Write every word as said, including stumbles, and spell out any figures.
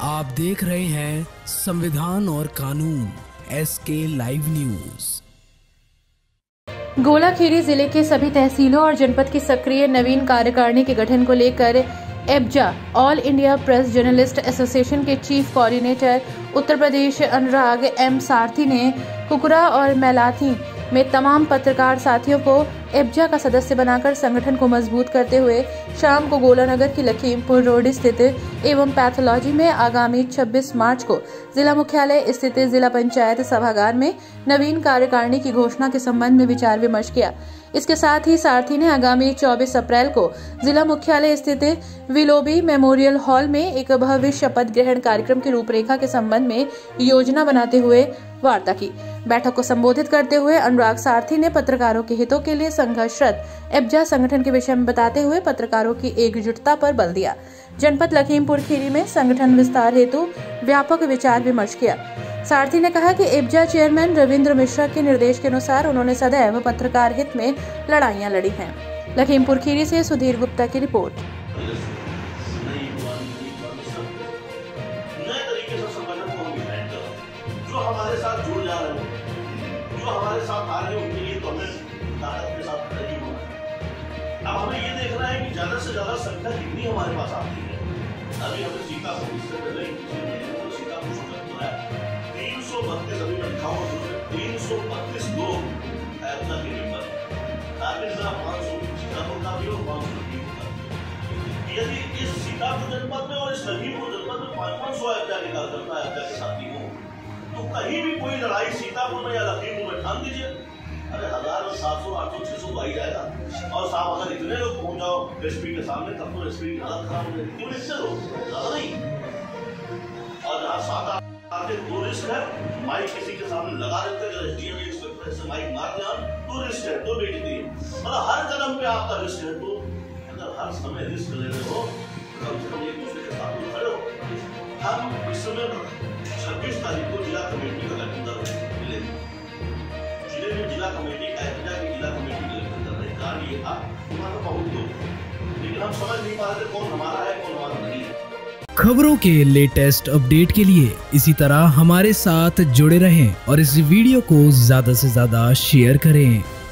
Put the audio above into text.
आप देख रहे हैं संविधान और कानून एस के लाइव न्यूज। गोलाखेरी जिले के सभी तहसीलों और जनपद की सक्रिय नवीन कार्यकारिणी के गठन को लेकर एब्जा all India press journalist association के chief coordinator Uttar Pradesh Anurag M Sarathi ने कुकुरा और मैलाथी में तमाम पत्रकार साथियों को एब्जा का सदस्य बनाकर संगठन को मजबूत करते हुए शाम को गोलानगर की लखीमपुर रोड स्थित एवं पैथोलॉजी में आगामी छब्बीस मार्च को जिला मुख्यालय स्थित जिला पंचायत सभागार में नवीन कार्यकारिणी की घोषणा के संबंध में विचार विमर्श किया। इसके साथ ही सारथी ने आगामी चौबीस अप्रैल को जिला मुख्यालय स्थित विलोबी मेमोरियल हॉल में एक भव्य शपथ ग्रहण कार्यक्रम की रूपरेखा के संबंध में योजना बनाते हुए वार्ता की। बैठक को संबोधित करते हुए अनुराग सारथी ने पत्रकारों के हितों के लिए संघर्षरत एब्जा संगठन के विषय में बताते हुए पत्रकारों की एकजुटता पर बल दिया। जनपद लखीमपुर खीरी में संगठन विस्तार हेतु व्यापक विचार विमर्श किया। सारथी ने कहा कि एब्जा चेयरमैन रविंद्र मिश्रा के निर्देश के अनुसार उन्होंने सदैव पत्रकार हित में लड़ाइयां लड़ी हैं। लखीमपुर खीरी से सुधीर गुप्ता की रिपोर्ट। जो हमारे साथ जुड़ जा रहे हैं, जो हमारे साथ आ रहे हैं, उनके लिए तो हमें ताकत के साथ खड़े होना है। अब हमें ये देखना है कि ज्यादा से ज्यादा संख्या कितनी हमारे पास आती है। अभी हमें सीता को इससे पहले सीता को शुरू है तीन सौ बत्तीस अभी रखा हुआ तीन सौ बत्तीस लोग ऐसा के ऊपर ताकि जरा पाँच सौ सीतापुर का भी और पाँच सौ लखीमपुर का। यदि इस सीतापुर जनपद में और इस लखीमपुर जनपद में पाँच पाँच सौ ऐसा के कार्यकर्ता ऐसा के साथी हो तो कहीं भी कोई लड़ाई सीतापुर में या लखीमपुर में ठान दीजिए, अरे हजार में सात सौ आठ सौ छह सौ आ ही जाएगा। और साहब अगर इतने लोग पहुंच जाओ एसपी के सामने तब तो एसपी की हालत खराब हो जाएगी। क्यों इतने लोग ज्यादा नहीं, और जहाँ सात आठ दो रिस्क है, माइक किसी के सामने लगा देते हैं, एसडीएम इंस्पेक्टर से माइक मार दिया तो रिस्क है, तो बेइज्जती है। मतलब हर कदम पे आपका रिस्क है, तो अगर हर समय रिस्क ले रहे हो कम से कम एक दूसरे के साथ खड़े हो। हम इस समय छब्बीस तारीख को जिला कमेटी का गठन कर रहे हैं। जिले में जिला कमेटी एब्जा की जिला कमेटी का गठन कर रहे हैं। कारण ये था हमारा बहुत लोग, लेकिन हम समझ नहीं पा रहे थे कौन हमारा है कौन हमारा नहीं है। खबरों के लेटेस्ट अपडेट के लिए इसी तरह हमारे साथ जुड़े रहें और इस वीडियो को ज्यादा से ज्यादा शेयर करें।